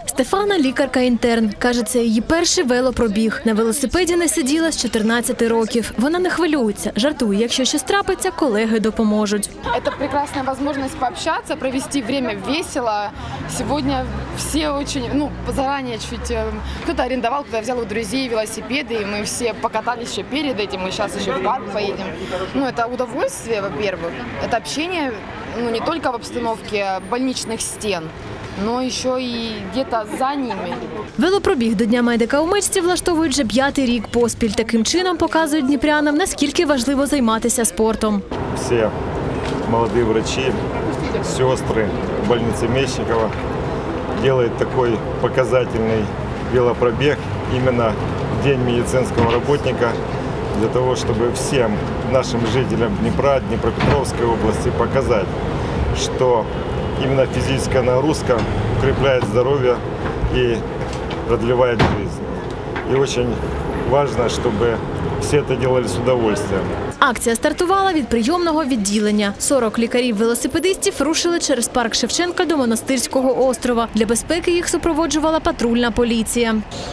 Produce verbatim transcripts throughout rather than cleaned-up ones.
Стефана – лікарка-інтерн. Каже, це її перший велопробіг. На велосипеді не сиділа з чотирнадцяти років. Вона не хвилюється. Жартує, якщо щось трапиться, колеги допоможуть. Це прекрасна можливість пообщатися, провести час весело. Сьогодні всі дуже, ну, зарані чуть, хтось орендував, хтось взяв у друзів велосипеди, і ми всі покаталися ще перед цим, ми зараз ще в парк поїдемо. Ну, це удовольствие, во-первых, це общение, ну, не тільки в обстановці больничних стін, но ще і где-то за ними. Велопробіг до Дня медика у Мечці влаштовують вже п'ятий рік поспіль. Таким чином показують дніпрянам, наскільки важливо займатися спортом. Всі молоді врачі, сестри больниці Мечникова роблять такий показательний велопробіг іменно в День медицинського працівника, для того, щоб всім нашим жителям Дніпра, Дніпропетровської області показати, що именно физическая нагрузка укрепляет здоровье и продлевает жизнь. И очень важно, чтобы все это делали с удовольствием. Акція стартувала від прийомного відділення. сорок лікарів-велосипедистів рушили через парк Шевченка до Монастирського острова. Для безпеки їх супроводжувала патрульна поліція.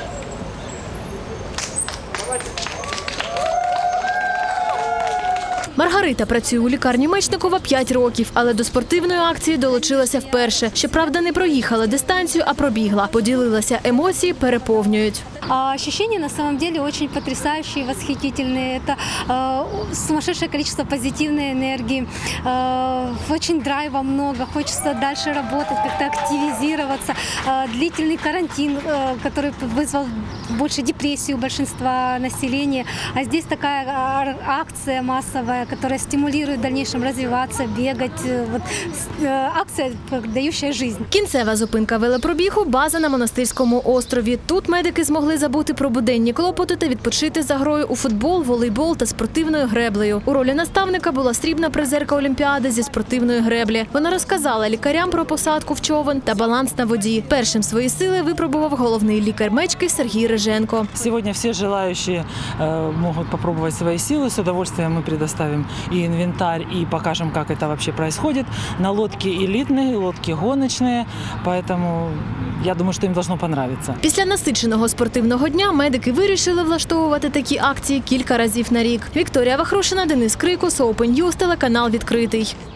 Маргарита працює у лікарні Мечникова п'ять років, але до спортивної акції долучилася вперше. Щоправда, не проїхала дистанцію, а пробігла. Поділилася, емоції переповнюють. Ощущения на самом деле очень потрясающие, восхитительные. Это э, сумасшедшее количество позитивной энергии, э, очень драйва много, хочется дальше работать, как-то активизироваться. Э, длительный карантин, э, который вызвал больше депрессию у большинства населения. А здесь такая акция массовая, которая стимулирует в дальнейшем развиваться, бегать. Вот, э, акция, дающая жизнь. Кінцева зупинка велопробігу – база на Монастирському острові. Тут медики змогли забути про буденні клопоти та відпочити за грою у футбол, волейбол та спортивною греблею. У ролі наставника була срібна призерка Олімпіади зі спортивної греблі. Вона розказала лікарям про посадку в човен та баланс на воді. Першим свої сили випробував головний лікар Мечки Сергій Риженко. Сьогодні всі бажаючі можуть спробувати свої сили. З удовольствием ми предоставимо і інвентар, і покажемо, як це взагалі відбувається. На лодки елітні, лодки гоночні, тому я думаю, що їм має сподобатися. Після насиченого спортивного дня медики вирішили влаштовувати такі акції кілька разів на рік. Вікторія Вахрушина, Денис Крикус, Open News, телеканал «Відкритий».